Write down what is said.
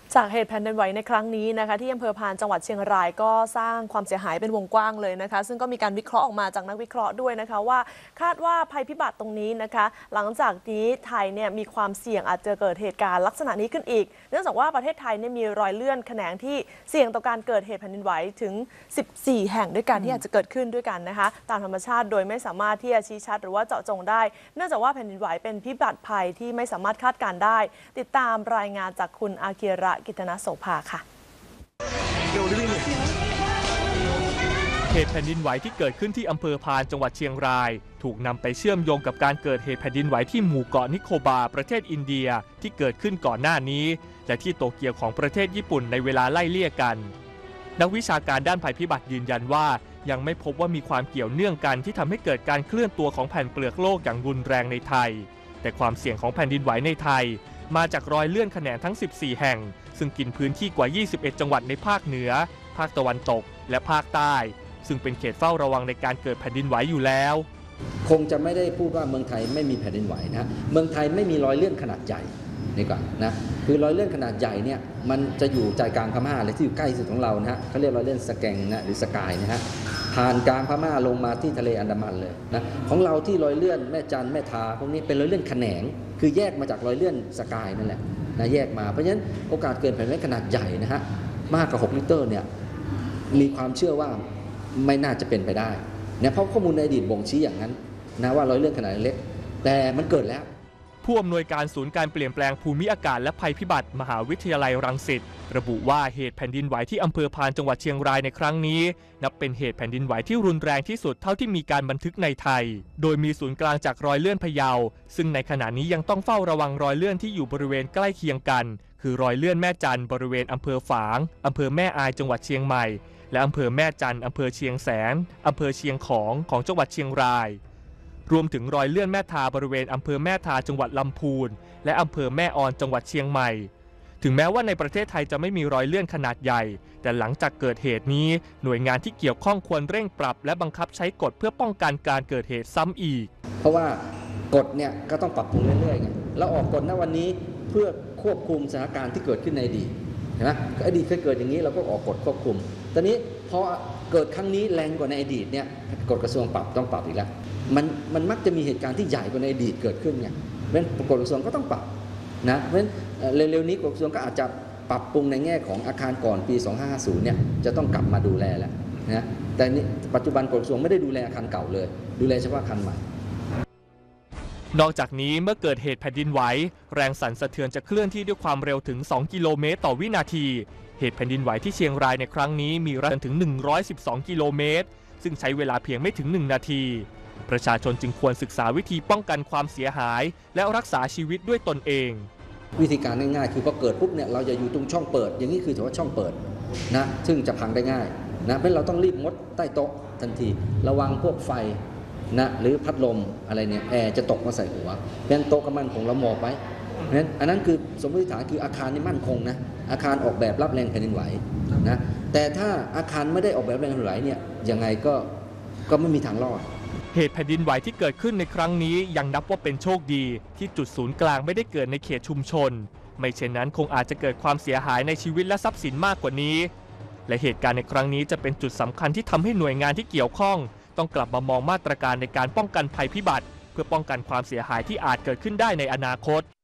จากเหตุแผ่นดินไหวในครั้งนี้นะคะที่อำเภอพานจังหวัดเชียงรายก็สร้างความเสียหายเป็นวงกว้างเลยนะคะซึ่งก็มีการวิเคราะห์ออกมาจากนักวิเคราะห์ด้วยนะคะว่าคาดว่าภัยพิบัติตรงนี้นะคะหลังจากนี้ไทยเนี่ยมีความเสี่ยงอาจจะเกิดเหตุการณ์ลักษณะนี้ขึ้นอีกเนื่องจากว่าประเทศไทยเนี่ยมีรอยเลื่อนแขนงที่เสี่ยงต่อการเกิดเหตุแผ่นดินไหวถึง14 แห่งด้วยกันที่อาจจะเกิดขึ้นด้วยกันนะคะตามธรรมชาติโดยไม่สามารถที่จะชี้ชัดหรือว่าเจาะจงได้เนื่องจากว่าแผ่นดินไหวเป็นพิบัติภัยที่ไม่สามารถคาดการณ์ได้ติดตามรายงานจากคุณอากิระกิตนโสภาค่ะเหตุแผ่นดินไหวที่เกิดขึ้นที่อำเภอพานจังหวัดเชียงรายถูกนำไปเชื่อมโยงกับการเกิดเหตุแผ่นดินไหวที่หมู่เกาะนิโคบาประเทศอินเดียที่เกิดขึ้นก่อนหน้านี้และที่โตเกียวของประเทศญี่ปุ่นในเวลาไล่เลี่ยกันนักวิชาการด้านภัยพิบัติยืนยันว่ายังไม่พบว่ามีความเกี่ยวเนื่องกันที่ทำให้เกิดการเคลื่อนตัวของแผ่นเปลือกโลกอย่างรุนแรงในไทยแต่ความเสี่ยงของแผ่นดินไหวในไทยมาจากรอยเลื่อนแขนงทั้ง14 แห่งซึ่งกินพื้นที่กว่า21 จังหวัดในภาคเหนือภาคตะวันตกและภาคใต้ซึ่งเป็นเขตเฝ้าระวังในการเกิดแผ่นดินไหวอยู่แล้วคงจะไม่ได้พูดว่าเมืองไทยไม่มีแผ่นดินไหวนะเมืองไทยไม่มีรอยเลื่อนขนาดใหญ่นี่ก่อนนะคือรอยเลื่อนขนาดใหญ่เนี่ยมันจะอยู่ใจกลางพม่าเลยที่อยู่ใกล้สุดของเรานะฮะเขาเรียกรอยเลื่อนสแกงนะหรือสกายนะฮะผ่านกลางพม่าลงมาที่ทะเลอันดามันเลยนะของเราที่รอยเลื่อนแม่จันแม่ทาพวกนี้เป็นรอยเลื่อนแขนงคือแยกมาจากรอยเลื่อนสกายนั่นแหละนะแยกมาเพราะฉะนั้นโอกาสเกิดแผ่นดินไหวขนาดใหญ่นะฮะมากกว่า6 ลิตรเนี่ยมีความเชื่อว่าไม่น่าจะเป็นไปได้นะเพราะข้อมูลในอดีตบ่งชี้อย่างนั้นนะว่ารอยเลื่อนขนาดเล็กแต่มันเกิดแล้วผู้อำนวยการศูนย์การเปลี่ยนแปลงภูมิอากาศและภัยพิบัติมหาวิทยาลัยรังสิตระบุว่าเหตุแผ่นดินไหวที่อำเภอพานจังหวัดเชียงรายในครั้งนี้นับเป็นเหตุแผ่นดินไหวที่รุนแรงที่สุดเท่าที่มีการบันทึกในไทยโดยมีศูนย์กลางจากรอยเลื่อนพะเยาซึ่งในขณะนี้ยังต้องเฝ้าระวังรอยเลื่อนที่อยู่บริเวณใกล้เคียงกันคือรอยเลื่อนแม่จันบริเวณอำเภอฝางอำเภอแม่อายจังหวัดเชียงใหม่และอำเภอแม่จันอำเภอเชียงแสนอำเภอเชียงของจังหวัดเชียงรายรวมถึงรอยเลื่อนแม่ทาบริเวณอำเภอแม่ทาจังหวัดลำพูนและอำเภอแม่ออนจังหวัดเชียงใหม่ถึงแม้ว่าในประเทศไทยจะไม่มีรอยเลื่อนขนาดใหญ่แต่หลังจากเกิดเหตุนี้หน่วยงานที่เกี่ยวข้องควรเร่งปรับและบังคับใช้กฎเพื่อป้องกันการเกิดเหตุซ้ำอีกเพราะว่ากฎเนี่ยก็ต้องปรับปรุงเรื่อยๆไงเราออกกฎณวันนี้เพื่อควบคุมสถานการณ์ที่เกิดขึ้นในอดีตเห็นไหมอดีตเคยเกิดอย่างนี้เราก็ออกกฎควบคุมตอนนี้พอเกิดครั้งนี้แรงกว่าในอดีตเนี่ยกฎกระทรวงต้องปรับอีกแล้วมันมักจะมีเหตุการณ์ที่ใหญ่กว่าในอดีตเกิดขึ้นไงเพราะฉะนั้นกฎกระทรวงก็ต้องปรับนะเพราะฉะนั้นเร็วๆนี้กฎกระทรวงก็อาจจะปรับปรุงในแง่ของอาคารก่อนปี2550เนี่ยจะต้องกลับมาดูแลแล้วนะแต่นี่ปัจจุบันกฎกระทรวงไม่ได้ดูแลอาคารเก่าเลยดูแลเฉพาะอาคารใหม่นอกจากนี้เมื่อเกิดเหตุแผ่นดินไหวแรงสั่นสะเทือนจะเคลื่อนที่ด้วยความเร็วถึง2 กิโลเมตรต่อวินาทีเหตุแผ่นดินไหวที่เชียงรายในครั้งนี้มีแรงถึง112 กิโลเมตรซึ่งใช้เวลาเพียงไม่ถึง1 นาทีประชาชนจึงควรศึกษาวิธีป้องกันความเสียหายและรักษาชีวิตด้วยตนเองวิธีการง่ายๆคือพอเกิดปุ๊บเนี่ยเราจะอยู่ตรงช่องเปิดอย่างนี้คือถือว่าช่องเปิดนะซึ่งจะพังได้ง่ายนะเพราะเราต้องรีบงดใต้โต๊ะทันทีระวังพวกไฟนะหรือพัดลมอะไรเนี่ยแอร์จะตกมาใส่หัวเพราะฉะนั้นโต๊ะก็มั่นคงเราหมอบไว้เพราะฉะนั้นอันนั้นคือสมมติฐานคืออาคารนี่มั่นคงนะอาคารออกแบบรับแรงแผ่นดินไหวนะแต่ถ้าอาคารไม่ได้ออกแบบแรงแผ่นดินไหวเนี่ยยังไงก็ไม่มีทางรอดเหตุแผ่นดินไหวที่เกิดขึ้นในครั้งนี้ยังนับว่าเป็นโชคดีที่จุดศูนย์กลางไม่ได้เกิดในเขตชุมชนไม่เช่นนั้นคงอาจจะเกิดความเสียหายในชีวิตและทรัพย์สินมากกว่านี้และเหตุการณ์ในครั้งนี้จะเป็นจุดสำคัญที่ทำให้หน่วยงานที่เกี่ยวข้องต้องกลับมามองมาตรการในการป้องกันภัยพิบัติเพื่อป้องกันความเสียหายที่อาจเกิดขึ้นได้ในอนาคต